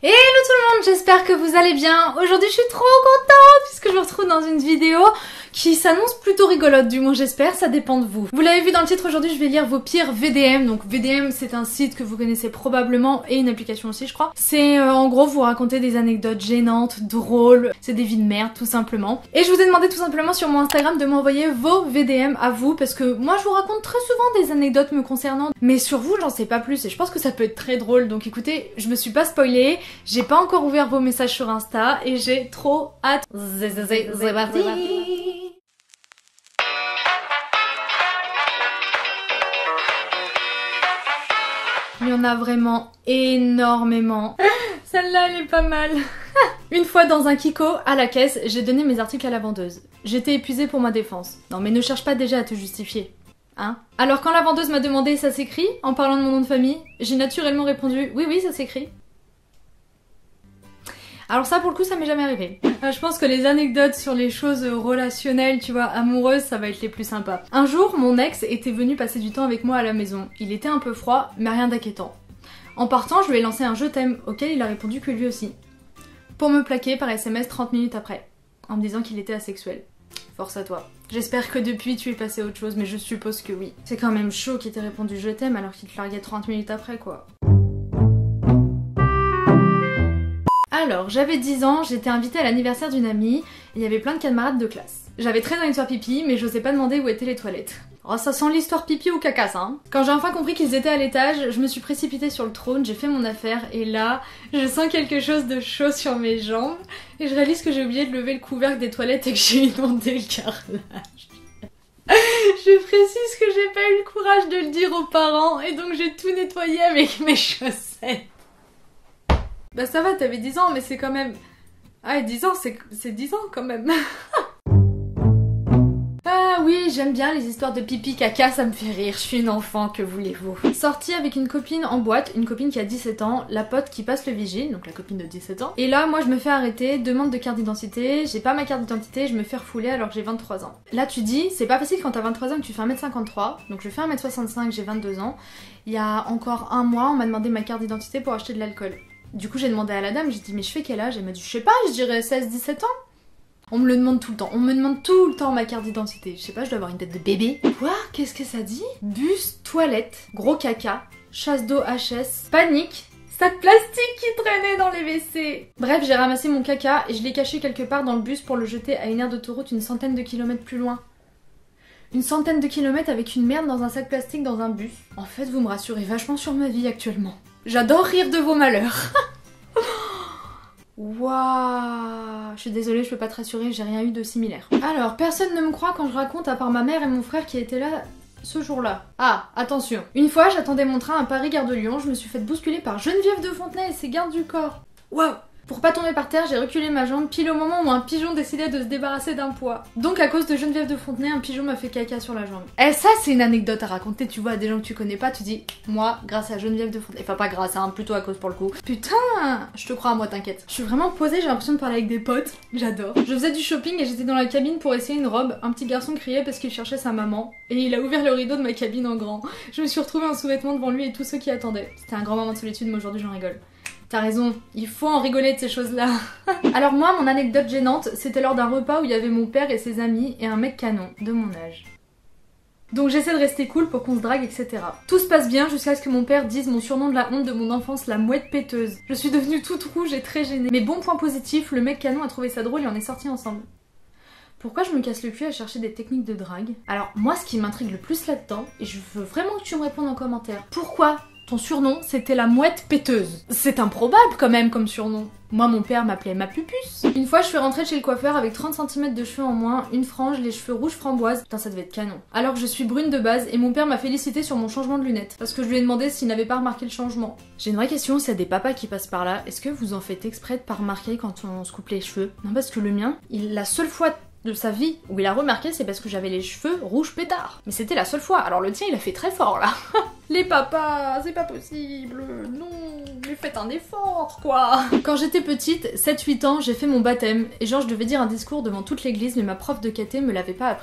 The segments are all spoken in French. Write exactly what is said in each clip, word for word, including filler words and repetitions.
Hello tout le monde, j'espère que vous allez bien. Aujourd'hui je suis trop contente puisque je me retrouve dans une vidéo qui s'annonce plutôt rigolote, du moins j'espère, ça dépend de vous. Vous l'avez vu dans le titre, aujourd'hui je vais lire vos pires V D M. Donc V D M c'est un site que vous connaissez probablement et une application aussi je crois. C'est euh, en gros vous raconter des anecdotes gênantes, drôles, c'est des vies de merde tout simplement. Et je vous ai demandé tout simplement sur mon Instagram de m'envoyer vos V D M à vous parce que moi je vous raconte très souvent des anecdotes me concernant. Mais sur vous j'en sais pas plus et je pense que ça peut être très drôle. Donc écoutez, je me suis pas spoilée. J'ai pas encore ouvert vos messages sur Insta et j'ai trop hâte. C'est parti. Il y en a vraiment énormément. Celle-là, elle est pas mal. Une fois dans un Kiko, à la caisse, j'ai donné mes articles à la vendeuse. J'étais épuisée pour ma défense. Non mais ne cherche pas déjà à te justifier. Hein? Alors quand la vendeuse m'a demandé ça s'écrit, en parlant de mon nom de famille, j'ai naturellement répondu oui oui ça s'écrit. Alors ça pour le coup ça m'est jamais arrivé. Euh, je pense que les anecdotes sur les choses relationnelles, tu vois, amoureuses, ça va être les plus sympas. Un jour, mon ex était venu passer du temps avec moi à la maison. Il était un peu froid, mais rien d'inquiétant. En partant, je lui ai lancé un je t'aime, auquel il a répondu que lui aussi. Pour me plaquer par S M S trente minutes après, en me disant qu'il était asexuel. Force à toi. J'espère que depuis tu es passé à autre chose, mais je suppose que oui. C'est quand même chaud qu'il t'ait répondu je t'aime alors qu'il te larguait trente minutes après quoi. Alors, j'avais dix ans, j'étais invitée à l'anniversaire d'une amie, et il y avait plein de camarades de classe. J'avais très envie de faire pipi, mais j'osais pas demander où étaient les toilettes. Oh, ça sent l'histoire pipi ou caca ça, hein. Quand j'ai enfin compris qu'ils étaient à l'étage, je me suis précipitée sur le trône, j'ai fait mon affaire, et là, je sens quelque chose de chaud sur mes jambes, et je réalise que j'ai oublié de lever le couvercle des toilettes et que j'ai inondé le carrelage. Je précise que j'ai pas eu le courage de le dire aux parents, et donc j'ai tout nettoyé avec mes chaussettes. Bah ça va, t'avais dix ans, mais c'est quand même... Ah, dix ans, c'est dix ans quand même. Ah oui, j'aime bien les histoires de pipi caca, ça me fait rire, je suis une enfant, que voulez-vous. Sortie avec une copine en boîte, une copine qui a dix-sept ans, la pote qui passe le vigile, donc la copine de dix-sept ans. Et là, moi je me fais arrêter, demande de carte d'identité, j'ai pas ma carte d'identité, je me fais refouler alors que j'ai vingt-trois ans. Là tu dis, c'est pas facile quand t'as vingt-trois ans que tu fais un mètre cinquante-trois, donc je fais un mètre soixante-cinq, j'ai vingt-deux ans. Il y a encore un mois, on m'a demandé ma carte d'identité pour acheter de l'alcool. Du coup j'ai demandé à la dame, j'ai dit mais je fais quel âge? Elle m'a dit je sais pas, je dirais seize dix-sept ans. On me le demande tout le temps, on me demande tout le temps ma carte d'identité. Je sais pas, je dois avoir une tête de bébé. Quoi? Qu'est-ce que ça dit? Bus, toilette, gros caca, chasse d'eau H S, panique, sac plastique qui traînait dans les W C. Bref, j'ai ramassé mon caca et je l'ai caché quelque part dans le bus pour le jeter à une aire d'autoroute une centaine de kilomètres plus loin. Une centaine de kilomètres avec une merde dans un sac plastique dans un bus. En fait, vous me rassurez vachement sur ma vie actuellement. J'adore rire de vos malheurs. Waouh, je suis désolée, je peux pas te rassurer, j'ai rien eu de similaire. Alors, personne ne me croit quand je raconte à part ma mère et mon frère qui étaient là ce jour-là. Ah, attention. Une fois, j'attendais mon train à Paris-Gare de Lyon, je me suis faite bousculer par Geneviève de Fontenay et ses gardes du corps. Waouh. Pour pas tomber par terre, j'ai reculé ma jambe pile au moment où un pigeon décidait de se débarrasser d'un poids. Donc à cause de Geneviève de Fontenay, un pigeon m'a fait caca sur la jambe. Eh ça c'est une anecdote à raconter, tu vois, à des gens que tu connais pas, tu dis moi grâce à Geneviève de Fontenay, enfin pas grâce, hein, plutôt à cause pour le coup. Putain, je te crois à moi, t'inquiète. Je suis vraiment posée, j'ai l'impression de parler avec des potes, j'adore. Je faisais du shopping et j'étais dans la cabine pour essayer une robe, un petit garçon criait parce qu'il cherchait sa maman et il a ouvert le rideau de ma cabine en grand. Je me suis retrouvée en sous-vêtements devant lui et tous ceux qui attendaient. C'était un grand moment de solitude, mais aujourd'hui j'en rigole. T'as raison, il faut en rigoler de ces choses-là. Alors moi, mon anecdote gênante, c'était lors d'un repas où il y avait mon père et ses amis et un mec canon, de mon âge. Donc j'essaie de rester cool pour qu'on se drague, et cetera. Tout se passe bien jusqu'à ce que mon père dise mon surnom de la honte de mon enfance, la mouette péteuse. Je suis devenue toute rouge et très gênée. Mais bon point positif, le mec canon a trouvé ça drôle et on est sortis ensemble. Pourquoi je me casse le cul à chercher des techniques de drague? Alors moi, ce qui m'intrigue le plus là-dedans, et je veux vraiment que tu me répondes en commentaire, pourquoi ton surnom, c'était la mouette péteuse? C'est improbable quand même comme surnom. Moi, mon père m'appelait ma pupuce. Une fois, je suis rentrée chez le coiffeur avec trente centimètres de cheveux en moins, une frange, les cheveux rouges framboise. Putain, ça devait être canon. Alors que je suis brune de base et mon père m'a félicité sur mon changement de lunettes. Parce que je lui ai demandé s'il n'avait pas remarqué le changement. J'ai une vraie question, s'il y a des papas qui passent par là, est-ce que vous en faites exprès de pas remarquer quand on se coupe les cheveux? Non, parce que le mien, il, la seule fois de sa vie où il a remarqué, c'est parce que j'avais les cheveux rouges pétards. Mais c'était la seule fois, alors le tien il a fait très fort là. Les papas, c'est pas possible, non, mais faites un effort quoi. Quand j'étais petite, sept huit ans, j'ai fait mon baptême, et genre je devais dire un discours devant toute l'église, mais ma prof de caté me l'avait pas appris.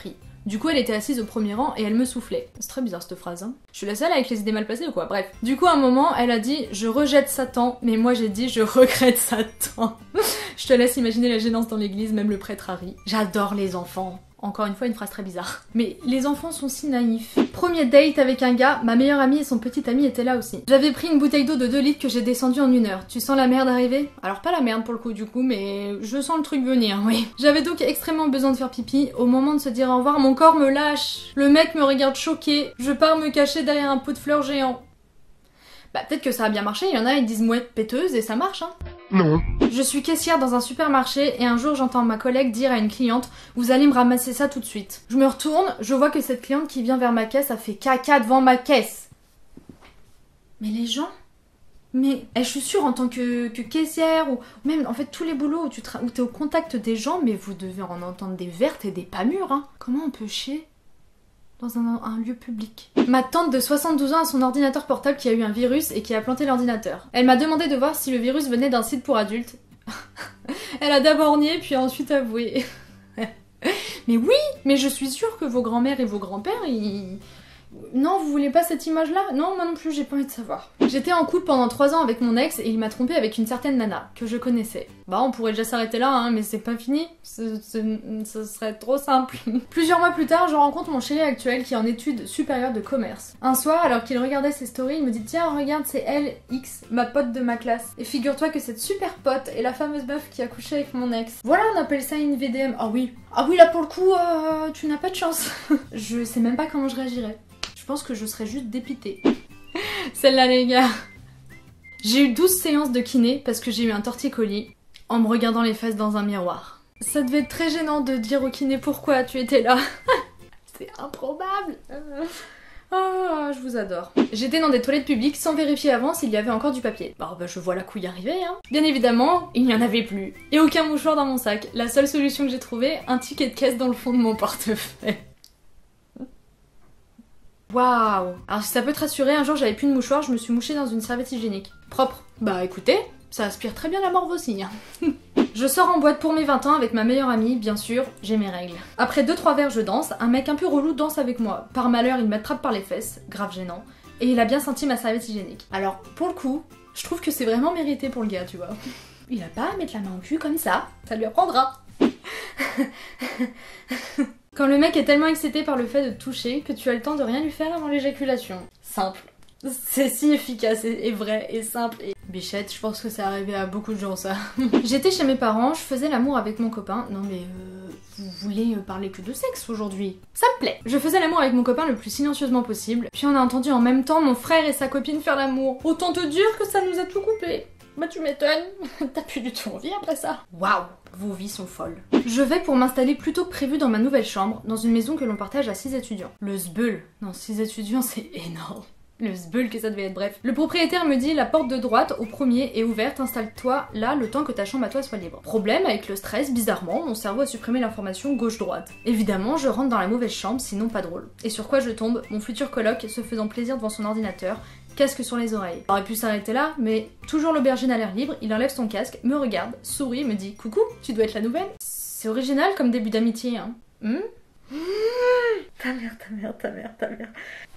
Du coup elle était assise au premier rang et elle me soufflait. C'est très bizarre cette phrase, hein. Je suis la seule avec les idées mal placées ou quoi? Bref. Du coup à un moment elle a dit je rejette Satan, mais moi j'ai dit je regrette Satan. Je te laisse imaginer la gênance dans l'église, même le prêtre a ri. J'adore les enfants. Encore une fois, une phrase très bizarre. Mais les enfants sont si naïfs. Premier date avec un gars, ma meilleure amie et son petit ami étaient là aussi. J'avais pris une bouteille d'eau de deux litres que j'ai descendue en une heure. Tu sens la merde arriver? Alors pas la merde pour le coup du coup, mais je sens le truc venir, oui. J'avais donc extrêmement besoin de faire pipi. Au moment de se dire au revoir, mon corps me lâche. Le mec me regarde choqué. Je pars me cacher derrière un pot de fleurs géant. Bah peut-être que ça a bien marché, il y en a ils disent mouette péteuse et ça marche hein. Non. Je suis caissière dans un supermarché et un jour j'entends ma collègue dire à une cliente « Vous allez me ramasser ça tout de suite ». Je me retourne, je vois que cette cliente qui vient vers ma caisse a fait caca devant ma caisse. Mais les gens? Mais eh, je suis sûre en tant que, que caissière ou même en fait tous les boulots où tu tra- où t'es au contact des gens, mais vous devez en entendre des vertes et des pas mûres hein. Comment on peut chier dans un, un lieu public? Ma tante de soixante-douze ans a son ordinateur portable qui a eu un virus et qui a planté l'ordinateur. Elle m'a demandé de voir si le virus venait d'un site pour adultes. Elle a d'abord nié puis ensuite avoué. Mais oui, mais je suis sûre que vos grands-mères et vos grands-pères, ils... Non, vous voulez pas cette image-là? Non, moi non plus, j'ai pas envie de savoir. J'étais en couple pendant trois ans avec mon ex et il m'a trompée avec une certaine nana, que je connaissais. Bah, on pourrait déjà s'arrêter là, hein, mais c'est pas fini. Ce serait trop simple. Plusieurs mois plus tard, je rencontre mon chéri actuel qui est en études supérieures de commerce. Un soir, alors qu'il regardait ses stories, il me dit « Tiens, regarde, c'est elle, X, ma pote de ma classe. Et figure-toi que cette super pote est la fameuse meuf qui a couché avec mon ex. » Voilà, on appelle ça une V D M. Ah oui. Ah oui, là pour le coup, euh, tu n'as pas de chance. Je sais même pas comment je réagirais. Je pense que je serais juste dépitée. Celle-là les gars. J'ai eu douze séances de kiné parce que j'ai eu un torticolis en me regardant les fesses dans un miroir. Ça devait être très gênant de dire au kiné pourquoi tu étais là. C'est improbable. Oh, je vous adore. J'étais dans des toilettes publiques sans vérifier avant s'il y avait encore du papier. Bah, bah je vois la couille arriver hein. Bien évidemment, il n'y en avait plus. Et aucun mouchoir dans mon sac. La seule solution que j'ai trouvée, un ticket de caisse dans le fond de mon portefeuille. Waouh! Alors si ça peut te rassurer, un jour j'avais plus de mouchoir, je me suis mouchée dans une serviette hygiénique. Propre. Bah écoutez, ça aspire très bien la morve aussi. Hein. Je sors en boîte pour mes vingt ans avec ma meilleure amie, bien sûr, j'ai mes règles. Après deux trois verres je danse, un mec un peu relou danse avec moi. Par malheur il m'attrape par les fesses, grave gênant, et il a bien senti ma serviette hygiénique. Alors pour le coup, je trouve que c'est vraiment mérité pour le gars, tu vois. Il a pas à mettre la main au cul comme ça, ça lui apprendra. Quand le mec est tellement excité par le fait de te toucher que tu as le temps de rien lui faire avant l'éjaculation. Simple. C'est si efficace et, et vrai et simple et... Bichette, je pense que c'est arrivé à beaucoup de gens ça. J'étais chez mes parents, je faisais l'amour avec mon copain. Non mais euh, vous voulez parler que de sexe aujourd'hui? Ça me plaît. Je faisais l'amour avec mon copain le plus silencieusement possible. Puis on a entendu en même temps mon frère et sa copine faire l'amour. Autant te dire que ça nous a tout coupé. Bah tu m'étonnes, t'as plus du tout envie après ça. Waouh, vos vies sont folles. Je vais pour m'installer plus tôt que prévu dans ma nouvelle chambre, dans une maison que l'on partage à six étudiants. Le zbeul, non six étudiants c'est énorme. Le zbeul que ça devait être, bref. Le propriétaire me dit la porte de droite au premier est ouverte, installe-toi là le temps que ta chambre à toi soit libre. Problème avec le stress, bizarrement, mon cerveau a supprimé l'information gauche-droite. Évidemment, je rentre dans la mauvaise chambre, sinon pas drôle. Et sur quoi je tombe? Mon futur coloc se faisant plaisir devant son ordinateur, casque sur les oreilles. On aurait pu s'arrêter là, mais toujours l'aubergine à l'air libre, il enlève son casque, me regarde, sourit, me dit « Coucou, tu dois être la nouvelle ?» C'est original comme début d'amitié, hein. Hmm mmh, ta mère, ta mère, ta mère, ta mère.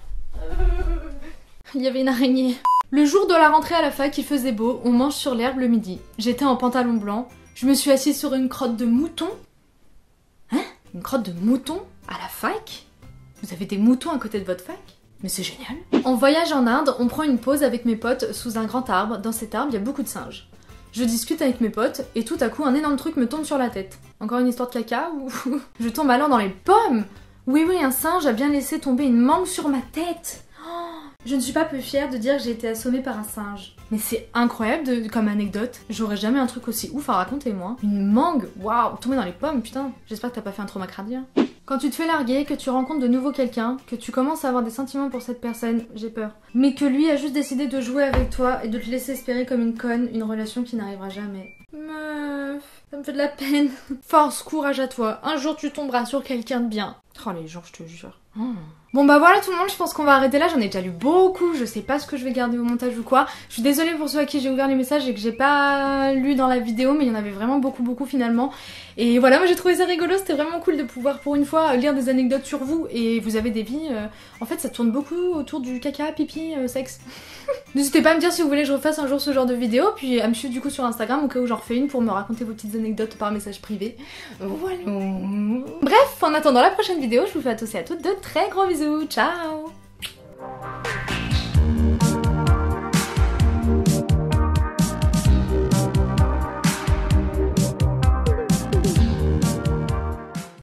Il y avait une araignée. Le jour de la rentrée à la fac, il faisait beau, on mange sur l'herbe le midi. J'étais en pantalon blanc, je me suis assise sur une crotte de mouton. Hein? Une crotte de mouton? À la fac? Vous avez des moutons à côté de votre fac? Mais c'est génial. En voyage en Inde, on prend une pause avec mes potes sous un grand arbre. Dans cet arbre, il y a beaucoup de singes. Je discute avec mes potes et tout à coup, un énorme truc me tombe sur la tête. Encore une histoire de caca ou... Je tombe alors dans les pommes. Oui, oui, un singe a bien laissé tomber une mangue sur ma tête. Oh, je ne suis pas peu fière de dire que j'ai été assommée par un singe. Mais c'est incroyable de, comme anecdote. J'aurais jamais un truc aussi ouf à raconter, moi. Une mangue, waouh, tomber dans les pommes, putain. J'espère que t'as pas fait un trauma crânien. Quand tu te fais larguer, que tu rencontres de nouveau quelqu'un, que tu commences à avoir des sentiments pour cette personne, j'ai peur. Mais que lui a juste décidé de jouer avec toi et de te laisser espérer comme une conne une relation qui n'arrivera jamais. Meuf, ça me fait de la peine. Force, courage à toi. Un jour tu tomberas sur quelqu'un de bien. Oh les gens, je te jure. Oh. Bon bah voilà tout le monde, je pense qu'on va arrêter là, j'en ai déjà lu beaucoup, je sais pas ce que je vais garder au montage ou quoi. Je suis désolée pour ceux à qui j'ai ouvert les messages et que j'ai pas lu dans la vidéo, mais il y en avait vraiment beaucoup beaucoup finalement. Et voilà, moi j'ai trouvé ça rigolo, c'était vraiment cool de pouvoir pour une fois lire des anecdotes sur vous et vous avez des vies. Euh... En fait ça tourne beaucoup autour du caca, pipi, euh, sexe. N'hésitez pas à me dire si vous voulez que je refasse un jour ce genre de vidéo, puis à me suivre du coup sur Instagram au cas où j'en refais une pour me raconter vos petites anecdotes par message privé. Voilà. Bref, en attendant la prochaine vidéo, je vous fais à tous et à toutes de très gros bisous, ciao.